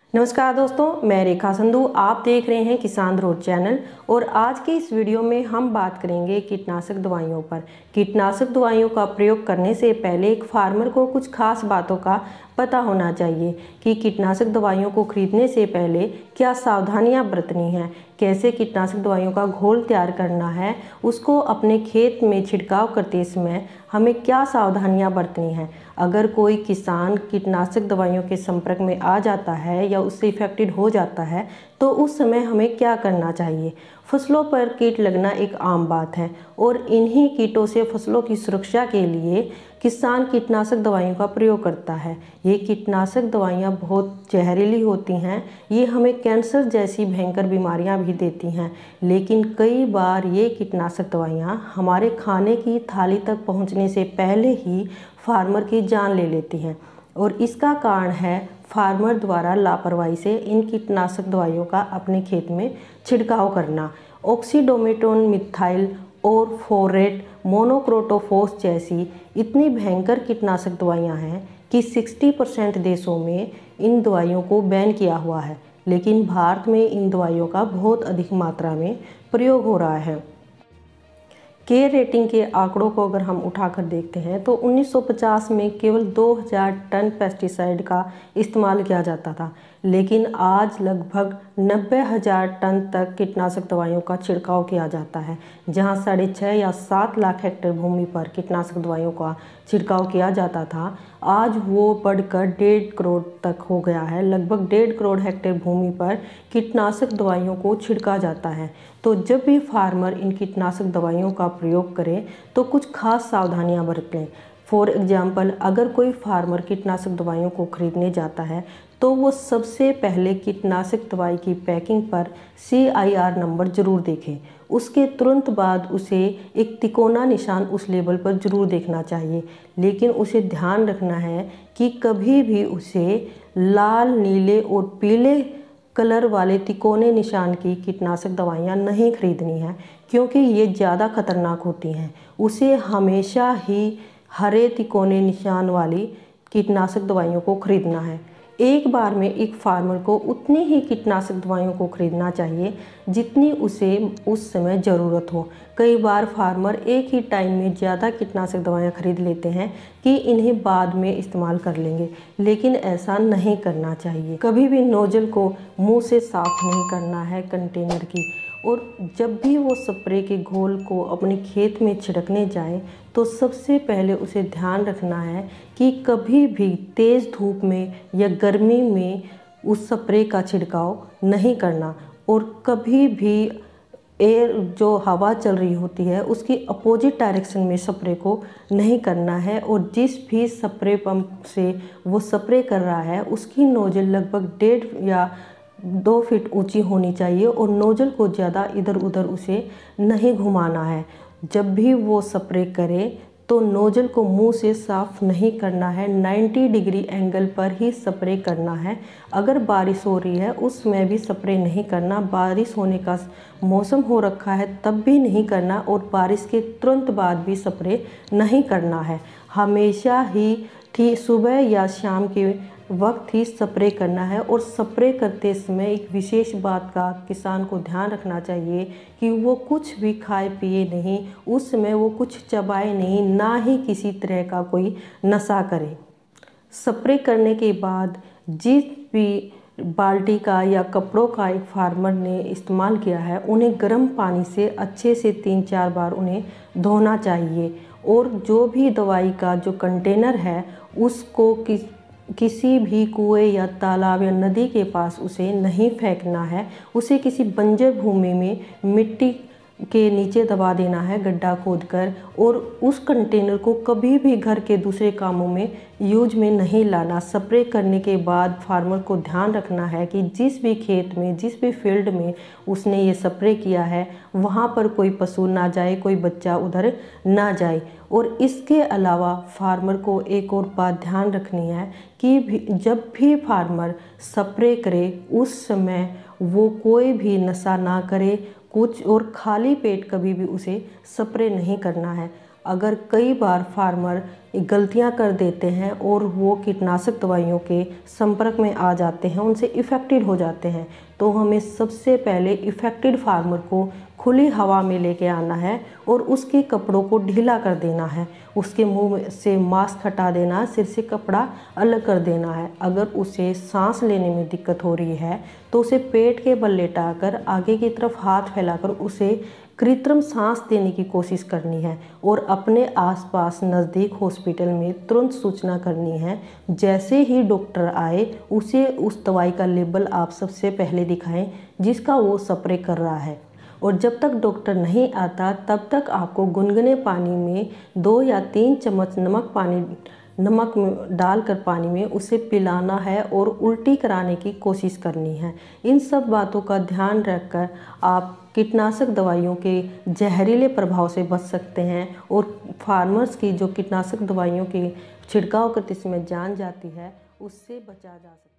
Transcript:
नमस्कार दोस्तों, मैं रेखा संधू। आप देख रहे हैं किसान रोड चैनल और आज की इस वीडियो में हम बात करेंगे कीटनाशक दवाइयों पर। कीटनाशक दवाइयों का प्रयोग करने से पहले एक फार्मर को कुछ खास बातों का पता होना चाहिए कि कीटनाशक दवाइयों को खरीदने से पहले क्या सावधानियां बरतनी हैं, कैसे कीटनाशक दवाइयों का घोल तैयार करना है, उसको अपने खेत में छिड़काव करते समय हमें क्या सावधानियां बरतनी हैं। अगर कोई किसान कीटनाशक दवाइयों के संपर्क में आ जाता है या उससे इफेक्टेड हो जाता है तो उस समय हमें क्या करना चाहिए। फसलों पर कीट लगना एक आम बात है और इन्हीं कीटों से फसलों की सुरक्षा के लिए किसान कीटनाशक दवाइयों का प्रयोग करता है। ये कीटनाशक दवाइयाँ बहुत जहरीली होती हैं, ये हमें कैंसर जैसी भयंकर बीमारियां भी देती हैं। लेकिन कई बार ये कीटनाशक दवाइयाँ हमारे खाने की थाली तक पहुँचने से पहले ही फार्मर की जान ले लेती हैं और इसका कारण है फार्मर द्वारा लापरवाही से इन कीटनाशक दवाइयों का अपने खेत में छिड़काव करना। ऑक्सीडोमेटोन, मिथाइल और फोरेट, मोनोक्रोटोफॉस जैसी इतनी भयंकर कीटनाशक दवाइयां हैं कि 60% देशों में इन दवाइयों को बैन किया हुआ है, लेकिन भारत में इन दवाइयों का बहुत अधिक मात्रा में प्रयोग हो रहा है। केयर रेटिंग के आंकड़ों को अगर हम उठाकर देखते हैं तो 1950 में केवल 2000 टन पेस्टिसाइड का इस्तेमाल किया जाता था, लेकिन आज लगभग 90,000 टन तक कीटनाशक दवाइयों का छिड़काव किया जाता है। जहां 6.5 या 7 लाख हेक्टेयर भूमि पर कीटनाशक दवाइयों का छिड़काव किया जाता था, आज वो बढ़कर 1.5 करोड़ तक हो गया है। लगभग 1.5 करोड़ हेक्टेयर भूमि पर कीटनाशक दवाइयों को छिड़का जाता है। तो जब भी फार्मर इन कीटनाशक दवाइयों का प्रयोग करें तो कुछ खास सावधानियां बरतें। फॉर एग्जाम्पल, अगर कोई फार्मर कीटनाशक दवाइयों को खरीदने जाता है तो वो सबसे पहले कीटनाशक दवाई की पैकिंग पर CIR नंबर जरूर देखें। उसके तुरंत बाद उसे एक तिकोना निशान उस लेबल पर जरूर देखना चाहिए, लेकिन उसे ध्यान रखना है कि कभी भी उसे लाल, नीले और पीले कलर वाले तिकोने निशान की कीटनाशक दवाइयाँ नहीं खरीदनी हैं, क्योंकि ये ज़्यादा खतरनाक होती हैं। उसे हमेशा ही हरे तिकोने निशान वाली कीटनाशक दवाइयों को खरीदना है। एक बार में एक फार्मर को उतनी ही कीटनाशक दवाइयों को खरीदना चाहिए जितनी उसे उस समय ज़रूरत हो। कई बार फार्मर एक ही टाइम में ज़्यादा कीटनाशक दवाइयाँ खरीद लेते हैं कि इन्हें बाद में इस्तेमाल कर लेंगे, लेकिन ऐसा नहीं करना चाहिए। कभी भी नोजल को मुंह से साफ नहीं करना है कंटेनर की, और जब भी वो स्प्रे के घोल को अपने खेत में छिड़कने जाए तो सबसे पहले उसे ध्यान रखना है कि कभी भी तेज़ धूप में या गर्मी में उस स्प्रे का छिड़काव नहीं करना, और कभी भी एयर जो हवा चल रही होती है उसकी अपोजिट डायरेक्शन में स्प्रे को नहीं करना है। और जिस भी स्प्रे पंप से वो स्प्रे कर रहा है उसकी नोजल लगभग 1.5 या 2 फीट ऊंची होनी चाहिए और नोजल को ज़्यादा इधर उधर उसे नहीं घुमाना है। जब भी वो स्प्रे करे तो नोजल को मुंह से साफ नहीं करना है, 90 डिग्री एंगल पर ही स्प्रे करना है। अगर बारिश हो रही है उसमें भी स्प्रे नहीं करना, बारिश होने का मौसम हो रखा है तब भी नहीं करना, और बारिश के तुरंत बाद भी स्प्रे नहीं करना है। हमेशा ही ठीक सुबह या शाम के वक्त ही स्प्रे करना है। और स्प्रे करते समय एक विशेष बात का किसान को ध्यान रखना चाहिए कि वो कुछ भी खाए पिए नहीं, उस समय वो कुछ चबाए नहीं, ना ही किसी तरह का कोई नशा करे। स्प्रे करने के बाद जिस भी बाल्टी का या कपड़ों का एक फार्मर ने इस्तेमाल किया है उन्हें गर्म पानी से अच्छे से 3-4 बार उन्हें धोना चाहिए। और जो भी दवाई का जो कंटेनर है उसको किसी भी कुएं या तालाब या नदी के पास उसे नहीं फेंकना है। उसे किसी बंजर भूमि में मिट्टी के नीचे दबा देना है, गड्ढा खोदकर, और उस कंटेनर को कभी भी घर के दूसरे कामों में यूज में नहीं लाना। स्प्रे करने के बाद फार्मर को ध्यान रखना है कि जिस भी खेत में, जिस भी फील्ड में उसने ये स्प्रे किया है वहाँ पर कोई पशु ना जाए, कोई बच्चा उधर ना जाए। और इसके अलावा फार्मर को एक और बात ध्यान रखनी है कि जब भी फार्मर स्प्रे करे उस समय वो कोई भी नशा ना करे कुछ, और खाली पेट कभी भी उसे स्प्रे नहीं करना है। अगर कई बार फार्मर गलतियां कर देते हैं और वो कीटनाशक दवाइयों के संपर्क में आ जाते हैं, उनसे इफ़ेक्टेड हो जाते हैं, तो हमें सबसे पहले इफ़ेक्टेड फार्मर को खुली हवा में लेके आना है और उसके कपड़ों को ढीला कर देना है। उसके मुंह से मास्क हटा देना है, सिर से कपड़ा अलग कर देना है। अगर उसे सांस लेने में दिक्कत हो रही है तो उसे पेट के बल लेटाकर आगे की तरफ हाथ फैलाकर उसे कृत्रिम सांस देने की कोशिश करनी है और अपने आसपास नज़दीक हॉस्पिटल में तुरंत सूचना करनी है। जैसे ही डॉक्टर आए उसे उस दवाई का लेबल आप सबसे पहले दिखाएं जिसका वो स्प्रे कर रहा है, और जब तक डॉक्टर नहीं आता तब तक आपको गुनगुने पानी में 2 या 3 चम्मच नमक डालकर पानी में उसे पिलाना है और उल्टी कराने की कोशिश करनी है। इन सब बातों का ध्यान रखकर आप कीटनाशक दवाइयों के जहरीले प्रभाव से बच सकते हैं और फार्मर्स की जो कीटनाशक दवाइयों के छिड़काव करते समय जान जाती है उससे बचा जा सकता है।